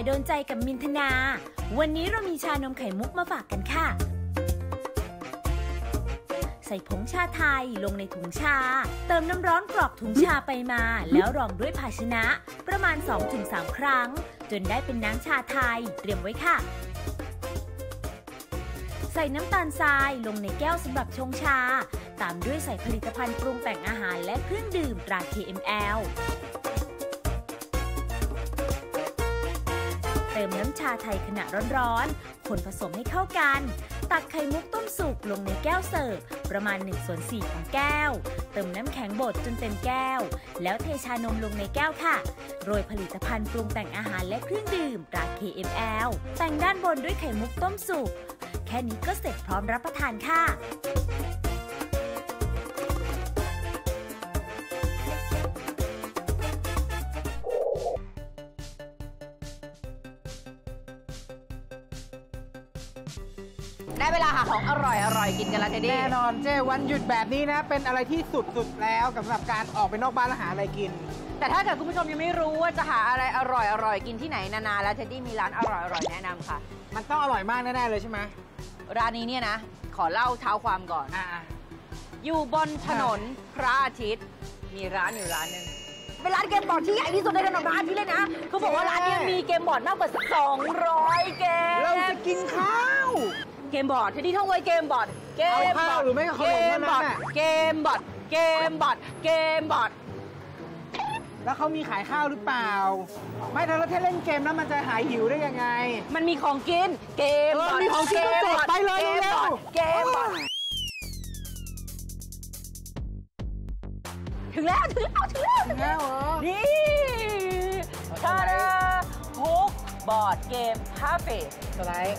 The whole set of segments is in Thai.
โดนใจกับมินธนา วันนี้เรามีชานมไข่มุกมาฝากกันค่ะใส่ผงชาไทยลงในถุงชาเติมน้ำร้อนกรอกถุงชาไปมาแล้วรองด้วยภาชนะประมาณ 2-3 ครั้งจนได้เป็นน้ำชาไทยเตรียมไว้ค่ะใส่น้ำตาลทรายลงในแก้วสำหรับชงชาตามด้วยใส่ผลิตภัณฑ์ปรุงแต่งอาหารและเครื่องดื่มตรา KML เติมน้ำชาไทยขณะร้อนๆคนผสมให้เข้ากันตักไข่มุกต้มสุกลงในแก้วเสิร์ฟประมาณ 1/4 ของแก้วเติมน้ำแข็งบดจนเต็มแก้วแล้วเทชานมลงในแก้วค่ะโรยผลิตภัณฑ์ปรุงแต่งอาหารและเครื่องดื่มตรา KML แต่งด้านบนด้วยไข่มุกต้มสุกแค่นี้ก็เสร็จพร้อมรับประทานค่ะได้เวลาหาของอร่อยกินกันแล้วเทดดี้แน่นอนเจ้วันหยุดแบบนี้นะเป็นอะไรที่สุดแล้วสำหรับการออกไปนอกบ้านแล้วหาอะไรกินแต่ถ้าเกิดคุณผู้ชมยังไม่รู้ว่าจะหาอะไรอร่อยกินที่ไหนนานๆแล้วเทดดี้มีร้านอร่อยแนะนำค่ะมันต้องอร่อยมากแน่ๆเลยใช่ไหมร้านนี้เนี่ยนะขอเล่าเท้าความก่อนอยู่บนถนนพระอาทิตย์มีร้านอยู่ร้านหนึ่งเป็นร้านเกมบอร์ดที่ใหญ่ที่สุดในถนนพระอาทิตย์เลยนะเขาบอกว่าร้านนี้มีเกมบอร์ดมากกว่า200 เกมเราจะกินข้าวเกมบอร์ดที่ท่องไว้เกมบอร์ดเกมบอร์ดหรือไม่ก็ขนมนั่นแหละเกมบอร์ดเกมบอร์ดเกมบอร์ดแล้วเขามีขายข้าวหรือเปล่าไม่ถ้าเราเล่นเกมแล้วมันจะหายหิวได้ยังไงมันมีของกินเกมบอร์ดมีของกินก็ไปเลยเร็วเกมบอร์ดถึงแล้วเหรอนี่คาราฮุกบอร์ดเกมคาเฟ่สไลด์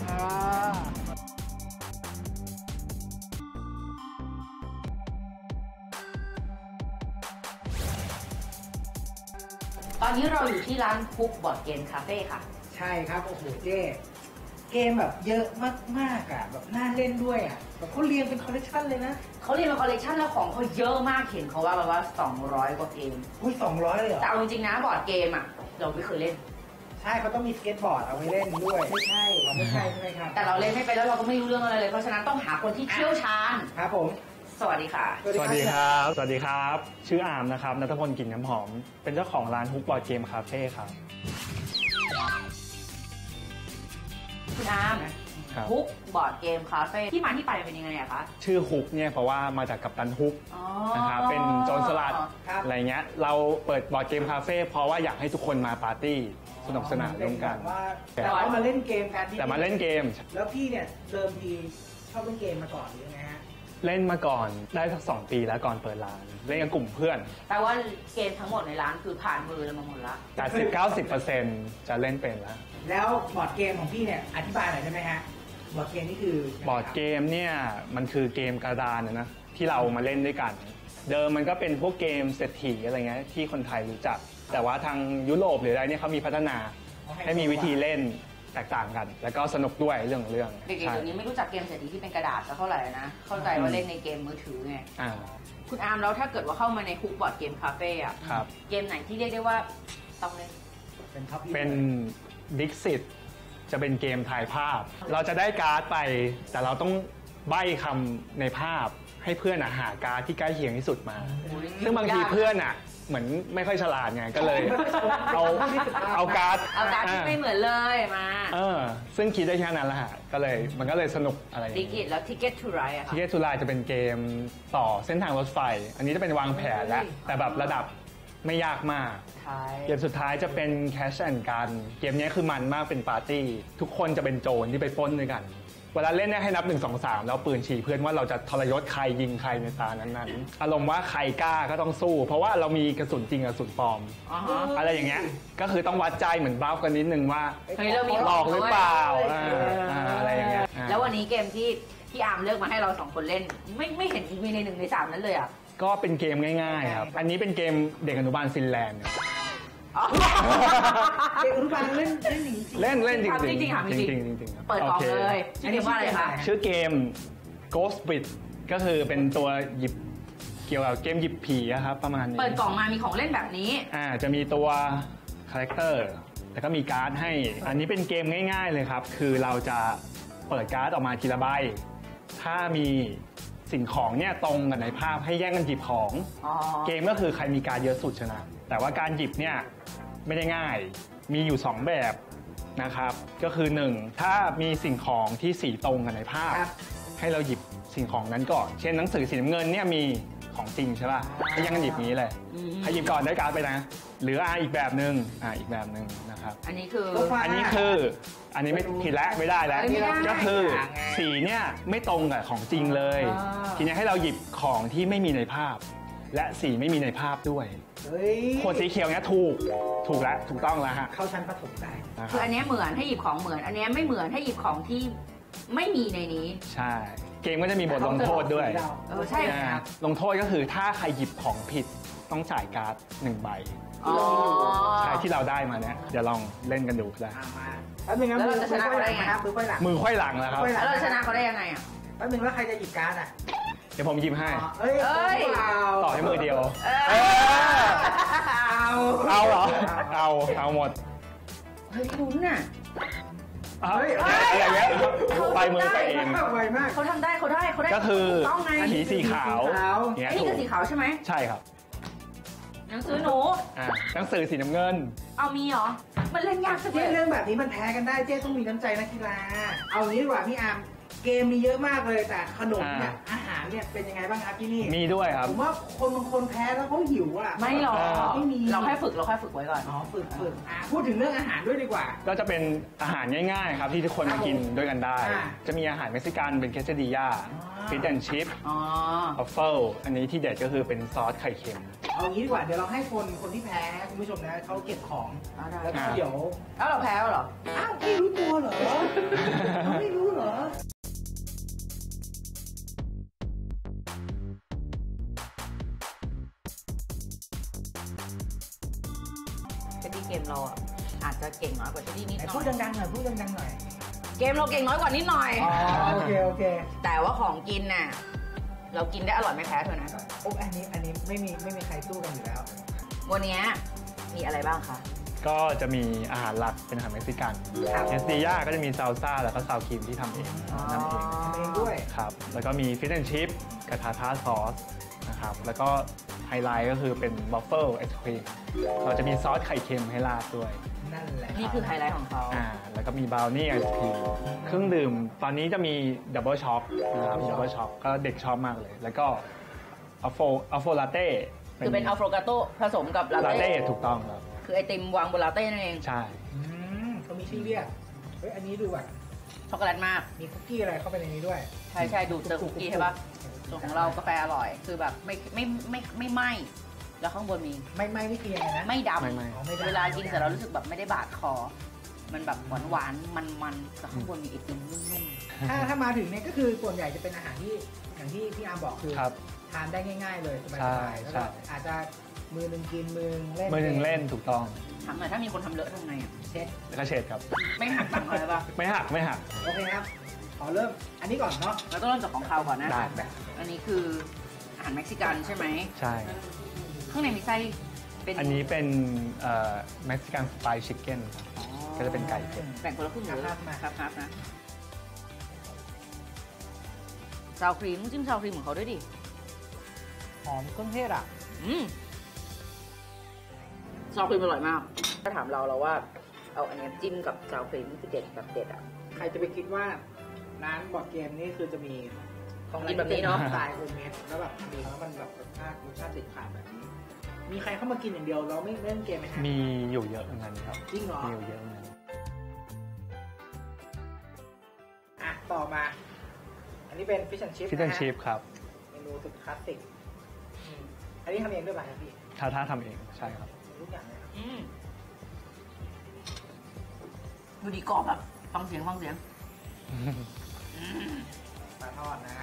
ตอนนี้เราอยู่ที่ร้านฮุกบอร์ดเกมคาเฟ่ค่ะใช่ครับโอ้โหเจ๊เกมแบบเยอะมากอ่ะแบบน่าเล่นด้วยอ่ะแบบเขาเรียงเป็นคอลเลคชันเลยนะเขาเรียงเป็นคอลเลคชันแล้วของเขาเยอะมากเห็นเขาว่าแบบว่า200 กว่าเกมอุ้ย200เลยเหรอแต่เอาจริงๆนะบอร์ดเกมอ่ะเราไม่เคยเล่นใช่เขาต้องมีสเก็ตบอร์ดเอาไว้เล่นด้วยไม่ใช่ใช่ไหมครับแต่เราเล่นไม่ไปแล้วเราก็ไม่รู้เรื่องอะไรเลยเพราะฉะนั้นต้องหาคนที่เชี่ยวชาญครับผมสวัสดีค่ะสวัสดีครับสวัสดีครับชื่ออาร์มนะครับณัฐพลกลิ่นน้ำหอมเป็นเจ้าของร้านฮุกบอร์ดเกมคาเฟ่ครับคุณอาร์มฮุกบอร์ดเกมคาเฟ่ที่มาที่ไปเป็นยังไงอะคะชื่อฮุกเนี่ยเพราะว่ามาจากกัปตันฮุกนะครับเป็นโจรสลัดอะไรเงี้ยเราเปิดบอร์ดเกมคาเฟ่เพราะว่าอยากให้ทุกคนมาปาร์ตี้สนุกสนานร่วมกันแต่ว่ามาเล่นเกมกันแต่มาเล่นเกมแล้วพี่เนี่ยเดิมทีชอบเล่นเกมมาก่อนหรือยังไงฮะเล่นมาก่อนได้สัก2 ปีแล้วก่อนเปิดร้านเล่นกับกลุ่มเพื่อนแปลว่าเกมทั้งหมดในร้านคือผ่านมือเรามาหมดละ 80-90%จะเล่นเป็นแล้วบอร์ดเกมของพี่เนี่ยอธิบายหน่อยได้ไหมฮะบอร์ดเกมนี่คือบอร์ดเกมเนี่ยมันคือเกมกระดานนะที่เรามาเล่นด้วยกันเดิมมันก็เป็นพวกเกมเศรษฐีอะไรเงี้ยที่คนไทยรู้จักแต่ว่าทางยุโรปหรืออะไรเนี่ยเขามีพัฒนาให้มีวิธีเล่นแตกต่างกันแล้วก็สนุกด้วยเรื่องเด็กๆเดี๋ยวนี้ไม่รู้จักเกมเศรษฐีที่เป็นกระดาษสักเท่าไหร่นะเข้าใจว่าเล่นในเกมมือถือไงคุณอาร์มแล้วถ้าเกิดว่าเข้ามาในฮุกบอร์ดเกมคาเฟ่อะเกมไหนที่เรียกได้ว่าต้องเล่นเป็นดิกซิตจะเป็นเกมถ่ายภาพเราจะได้การ์ดไปแต่เราต้องใบ้คำในภาพให้เพื่อนหาการ์ดที่ใกล้เคียงที่สุดมาซึ่งบางทีเพื่อนเหมือนไม่ค่อยฉลาดไงก็เลยเอาการ์ดที่ไม่เหมือนเลยมาซึ่งคิดได้แค่นั้นแหละฮะก็เลยมันก็เลยสนุกอะไรดิกิตแล้ว Ticket to Ride อะค่ะ Ticket to Ride จะเป็นเกมต่อเส้นทางรถไฟอันนี้จะเป็นวางแผนแล้วแต่แบบระดับไม่ยากมากเกมสุดท้ายจะเป็น Cash and Gun เกมนี้คือมันมากเป็นปาร์ตี้ทุกคนจะเป็นโจรที่ไปปล้นด้วยกันเวลาเล่นเนี่ยให้นับ1 2 3แล้วปืนฉี่เพื่อนว่าเราจะทรยศใครยิงใครในตานั้นๆอารมณ์ว่าใครกล้าก็ต้องสู้เพราะว่าเรามีกระสุนจริงกระสุนปลอมอะไรอย่างเงี้ยก็คือต้องวัดใจเหมือนบ้ากันนิดนึงว่าหลอกหรือเปล่าอะไรอย่างเงี้ยแล้ววันนี้เกมที่อาร์มเลือกมาให้เรา2 คนเล่นไม่เห็นมีใน1 ใน 3นั้นเลยอ่ะก็เป็นเกมง่ายๆครับอันนี้เป็นเกมเด็กอนุบาลฟินแลนด์เด็กอนุบาลเล่นจริงเล่นจริงเปิดออกเลยชื่อเกมว่าอะไรคะชื่อเกม Ghost Bit ก็คือเป็นตัวหยิบเกี่ยวกับเกมหยิบผีครับประมาณนี้เปิดกล่องมามีของเล่นแบบนี้จะมีตัวคาแรคเตอร์แล้วก็มีการ์ดให้อันนี้เป็นเกมง่ายๆเลยครับคือเราจะเปิดการ์ดออกมาทีละใบถ้ามีสิ่งของเนี่ยตรงกันในภาพให้แย่งกันหยิบของเกมก็คือใครมีการ์ดเยอะสุดชนะแต่ว่าการหยิบเนี่ยไม่ได้ง่ายมีอยู่2แบบนะครับก็คือ1ถ้ามีสิ่งของที่สีตรงกันในภาพให้เราหยิบสิ่งของนั้นก่อนเช่นหนังสือสีน้ำเงินเนี่ยมีของจริงใช่ป่ะให้ยังกันหยิบนี้เลยใครหยิบก่อนได้การ์ดไปนะหรืออีกแบบหนึ่งอีกแบบหนึ่งนะครับอันนี้ไม่ผิดแล้วไม่ได้แล้วก็คือสีเนี่ยไม่ตรงกับของจริงเลยทีนี้ให้เราหยิบของที่ไม่มีในภาพและสีไม่มีในภาพด้วยขวดสีเขียวเนี่ยถูกแล้วถูกต้องแล้วฮะเข้าชั้นประถมได้คืออันนี้เหมือนให้หยิบของเหมือนอันนี้ไม่เหมือนให้หยิบของที่ไม่มีในนี้ใช่เกมก็จะมีบทลงโทษด้วยใช่ครับลงโทษก็คือถ้าใครหยิบของผิดต้องจ่ายการ์ด1ใบใช่ที่เราได้มาเนี่ยเดี๋ยวลองเล่นกันดูได้แล้วเราจะชนะเขาได้ไงมือไขว้หลังแล้วครับแล้วเราชนะเขาได้ยังไงอ่ะแป๊บนึงแล้วใครจะหยิบการ์ดเดี๋ยวผมหยิบให้ต่อให้มือเดียวเอาเหรอเอาหมดเฮ้ยลุ้นน่ะอย่างเงี้ยไปมือไปเองเขาทำได้ก็คือสีขาวไอ้นี่คือสีขาวใช่ไหมใช่ครับหนังสือหนูหนังสือสีน้ำเงินเอามีเหรอมันเล่นยากสักเรื่องแบบนี้มันแพ้กันได้เจ๊ต้องมีน้ำใจนักกีฬาเอางี้ดีกว่าพี่อาร์มเกมมีเยอะมากเลยแต่ขนมเนี่ยอาหารเนี่ยเป็นยังไงบ้างครับที่นี่มีด้วยครับผมว่าคนบางคนแพ้แล้วเขาหิวอ่ะไม่หรอกไม่มีเราแค่ฝึกไว้ก่อนฝึกพูดถึงเรื่องอาหารด้วยดีกว่าก็จะเป็นอาหารง่ายๆครับที่ทุกคนมากินด้วยกันได้จะมีอาหารเม็กซิกันเป็นเคสดิย่าฟิชแอนด์ชิพอัฟเฟิลอันนี้ที่เด็ดก็คือเป็นซอสไข่เค็มเอางี้ดีกว่าเดี๋ยวเราให้คนที่แพ้คุณผู้ชมนะเขาเก็บของแล้วเดี๋ยวเราแพ้เหรออ้าวไม่รู้ตัวเหรอไม่รู้เหรอเกมเราอาจจะเก่งน้อยกว่าที่นิดหน่อยพูดดังๆหน่อยเกมเราเก่งน้อยกว่านิดหน่อยโอเคแต่ว่าของกินน่ะเรากินได้อร่อยไม่แพ้เธอนะอันนี้ไม่มีใครสู้กันอยู่แล้ววันนี้มีอะไรบ้างคะก็จะมีอาหารหลักเป็นอาหารเม็กซิกันเคสดิย่าก็จะมีซาลซ่าแล้วก็ซาวครีมที่ทำเองด้วยครับแล้วก็มีฟิชแอนด์ชิพกระทะทาซอสนะครับแล้วก็ไฮไลท์ก็คือเป็นบัฟเฟิลไอศครีมเราจะมีซอสไข่เค็มให้ราดด้วยนั่นแหละนี่คือไฮไลท์ของเขาแล้วก็มีบราวนี่ไอศครีมเครื่องดื่มตอนนี้จะมีดับเบิลช็อปนะครับดับเบิลช็อปก็เด็กชอบมากเลยแล้วก็อัลโฟลาเต้คือเป็นอัลโฟกาโต้ผสมกับลาเต้ถูกต้องครับคือไอติมวางบนลาเต้นั่นเองใช่เขามีชื่อเรียกอันนี้ดูแบบช็อกโกแลตมากมีคุกกี้อะไรเข้าไปในนี้ด้วยใช่ดูดเจอคุกกี้ใช่ปะส่วนของเรากาแฟอร่อยคือแบบไม่ไหม้แล้วข้างบนมีไม่เคียงนะไม่ดำเวลากินแต่เรารู้สึกแบบไม่ได้บาดคอมันแบบหวานมันแต่ข้างบนมีไอติมนุ่มๆถ้ามาถึงเนี่ยก็คือส่วนใหญ่จะเป็นอาหารที่อย่างที่พี่อาร์มบอกคือทานได้ง่ายๆเลยสบายๆแล้วอาจจะมือหนึ่งกินมือหนึ่งเล่นถูกต้องถามหน่อยถ้ามีคนทำเลอะทำไงเช็ดแล้วก็เช็ดครับไม่หักตังค์เลยป่ะไม่หักโอเคครับขอเริ่มอันนี้ก่อนเนาะเราต้องเริ่มจากของคาวก่อนนะได้อันนี้คืออาหารเม็กซิกันใช่ไหมใช่ข้างในมีไส้อันนี้เป็นเม็กซิกันสไปซ์ชิคเก้นก็จะเป็นไก่เค็มแบ่งคนละครึ่งหรือครับนะซาวครีมจิ้มซาวครีมของเขาด้วยดิหอมเครื่องเทศอ่ะซาวครีมอร่อยมากถ้าถามเราว่าเอาอันนี้จิ้มกับซาวครีมนี่คือเด็ดแบบเด็ดอ่ะใครจะไปคิดว่าร้านบอร์ดเกมนี่คือจะมีของกินแบบนี้เนาะสไตล์โฮมเมดแล้วแบบดีแล้วมันแบบรสชาติติดขาดแบบนี้มีใครเข้ามากินอย่างเดียวเราไม่เล่นเกมไหมฮะมีอยู่เยอะเหมือนกันครับจริงเหรอมีอยู่เยอะเหมือนกันต่อมาอันนี้เป็นฟิชแอนด์ชิพครับเมนูสุดคลาสสิกอันนี้ทำเองด้วยป่ะพี่ท้าทำเองใช่ครับทุกอย่างเลยดูดีกรอบแบบฟังเสียงปลาทอดนะ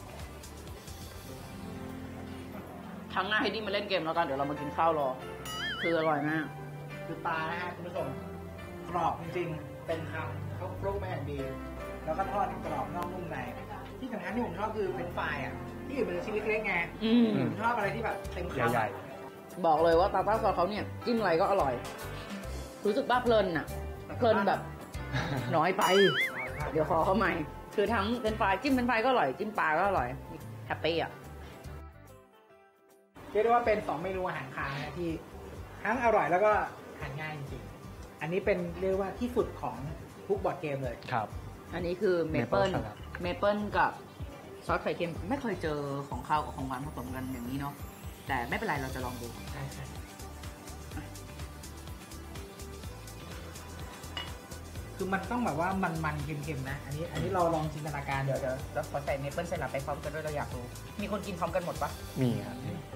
ครั้งหน้าให้ดิมาเล่นเกมแล้วกันเดี๋ยวเรามากินข้าวรอคืออร่อยมากคือปลานะฮะคุณผู้ชมกรอบจริงๆเป็นคำเขาปรุงมาอย่างดีแล้วก็ทอดกรอบนอกนุ่มในที่สำคัญที่ผมชอบคือเป็นไฟอ่ะที่อยู่เป็นชิ้นเล็กๆไงผมชอบอะไรที่แบบเต็มคำใหญ่บอกเลยว่าปลาซอสเขาเนี่ยจิ้มอะไรก็อร่อยรู้สึกว่าเพลินอะเพลินแบบน้อยไป เดี๋ยวขอเข้าใหม่ คือทั้งเป็นไฟรายจิ้มเป็นไฟรายก็อร่อย จิ้มปลาก็อร่อยแฮปปี้อะเรียกได้ว่าเป็น2เมนูอาหารคาวนะที่ทั้งอร่อยแล้วก็ทานง่ายจริงๆอันนี้เป็นเรียกว่าที่สุดของทุกบอร์ดเกมเลยครับอันนี้คือเมเปิล Maple salad เมเปิลกับซอสไข่เค็มไม่เคยเจอของข้าวกับของหวานผสมกันอย่างนี้เนาะแต่ไม่เป็นไรเราจะลองดูใช่ใช่คือมันต้องแบบว่ามันๆเค็มๆนะ อันนี้เราลองจินตนาการเดี๋ยวเราขอใส่เมเปิลไซรัปไปพร้อมกันด้วยเราอยากรู้มีคนกินพร้อมกันหมดปะมีครับ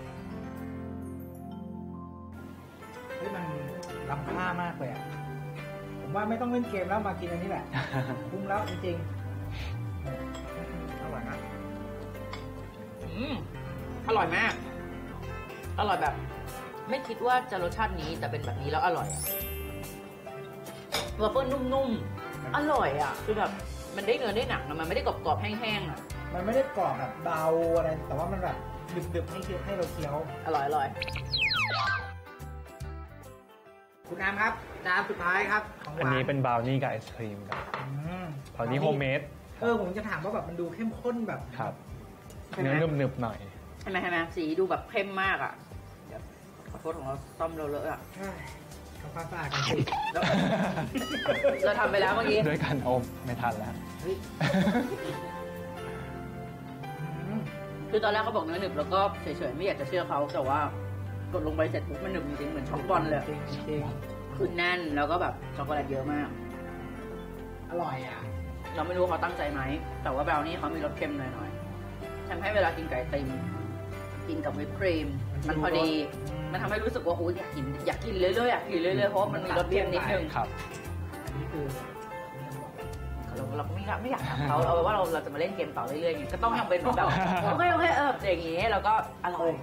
เฮ้ยมันล้ำค่ามากเลยอ่ะ ผมว่าไม่ต้องเล่นเกมแล้วมากินอันนี้แหละ คุ้มแล้วจริงๆอร่อยนะอร่อยมาก อร่อยแบบ ไม่คิดว่าจะรสชาตินี้แต่เป็นแบบนี้แล้วอร่อยอะวาฟเฟิลนุ่มๆ อร่อยอะคือแบบมันได้เนื้อได้หนังนะมันไม่ได้กรอบๆแห้งๆอะมันไม่ได้กรอบแบบเบาอะไร แต่ว่ามันแบบดึบๆให้เราเคี้ยวอร่อยอร่อยคุณน้ำครับจานสุดท้ายครับของหอันวานนี้เป็นบราวนี่กับไอศครีมครับ บราวนี่โฮมเมดผมจะถามว่าแบบมันดูเข้มข้นแบบครับใช่ไหมเนื้อหนึบๆหน่อยใช่ไหมสีดูแบบเข้มมากอะเดี๋ยวขอโทษของเราซ่อมเราเลอะอะใช่ทำความสะอาดกันสิแล้ว เราทำไปแล้วเมื่อกี้ด้วยกันอมไม่ทันแล้วเฮ้ยคือตอนแรกเขาบอกเนื้อหนึบแล้วก็เฉยๆไม่อยากจะเชื่อเขาแต่ว่ากดลงไปเสร็จปุ๊บมันหนึบจริงๆเหมือนช็อกบอลเลยจริงคือแน่นแล้วก็แบบช็อกโกแลตเยอะมากๆอร่อยอ่ะเราไม่รู้เขาตั้งใจไหมแต่ว่าบราวนี่เขามีรสเค็มหน่อยๆทำให้เวลากินไก่ติมกินกับวิปครีมมันพอดี มันทำให้รู้สึกว่าโอ้ยอยากกินเรื่อยๆอยากกินเรื่อยๆเพราะว่ามันมีรสเค็มนิดนึงครับอันนี้คือเราก็ไม่อยากถามเขาเอาไว้ว่าเราจะมาเล่นเกมต่อเรื่อยๆไงก็ต้องยังเป็นแบบโอเคอย่างงี้แล้วก็อร่อยโอเค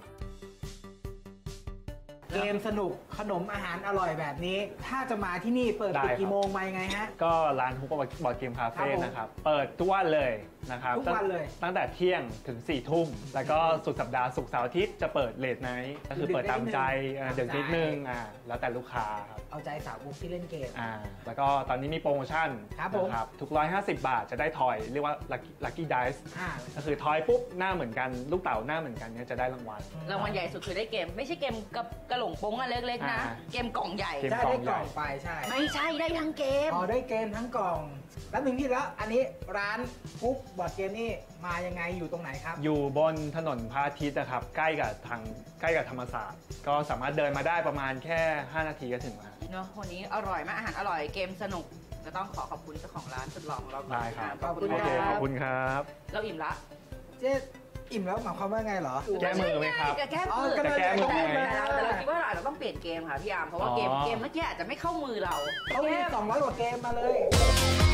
เกมสนุกขนมอาหารอร่อยแบบนี้ ถ้าจะมาที่นี่เปิดปิดได้ครับกี่โมงมายังไงฮะก็ร้านฮุกบอร์ดเกมคาครัเฟ่บผมนะครับ เปิดทุกวันเลยนะครับทุกวันเลยตั้งแต่เที่ยงถึง4 ทุ่ม แล้วก็สุดสัปดาห์ศุกร์เสาร์อาทิตย์จะเปิดเลทไนท์ก็คือเปิดตามใจเดี๋ยวนิดนึงแล้วแต่ลูกค้าครับเอาใจสาวกที่เล่นเกมแล้วก็ตอนนี้มีโปรโมชั่นครับผมนะครับทุก150 บาทจะได้ทอยเรียกว่า Lucky Dice อ่าก็คือทอยปุ๊บหน้าเหมือนกันลูกเต๋าหน้าเหมือนกันเนี่ยจะได้รางวัลรางวัลใหญ่สุดคือได้เกม ไม่ใช่เกมกับกระหลงโป้งอันเล็กๆนะ เกมกล่องใหญ่เกมได้กล่องไปใช่ไม่ใช่ได้ทั้งเกมอ๋อได้เกมทั้งกล่อง แล้วหนึ่งที่แล้ว อันนี้ร้านกุ๊กบอร์ดเกมนี่มายังไงอยู่ตรงไหนครับอยู่บนถนนพระอาทิตย์นะครับใกล้กับธรรมศาสตร์ ก็สามารถเดินมาได้ประมาณแค่ 5 นาทีก็ถึงแล้วเนาะวันนี้อร่อยมากอาหารอร่อยเกมสนุกก็ต้องขอบคุณเจ้าของร้านสุดหล่อของเราก่อนได้ครับขอบคุณโอโอเคคขรัอบบคุณครับเราอิ่มละเจ๊อิ่มแล้วหมายความว่าไงเหรอแก้มือไหมครับแก้มือก็เลยจะแก้มือไงแต่เราคิดว่าเราอาจจะต้องเปลี่ยนเกมค่ะพี่อาร์มเพราะว่าเกมอ๋อเมื่อกี้อาจจะไม่เข้ามือเราเขามี200 กว่าเกมมาเลย